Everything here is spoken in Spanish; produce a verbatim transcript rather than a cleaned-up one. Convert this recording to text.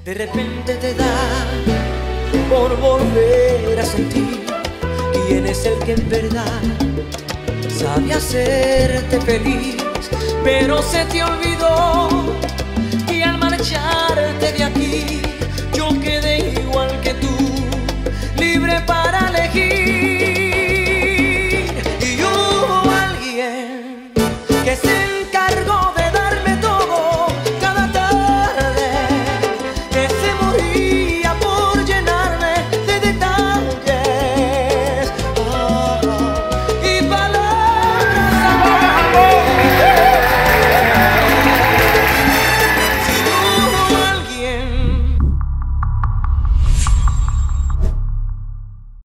De repente te da por volver a sentir quién es el que en verdad sabe hacerte feliz, pero se te olvidó y al marcharte de aquí yo quedé igual que tú, libre para elegir. Y hubo alguien que se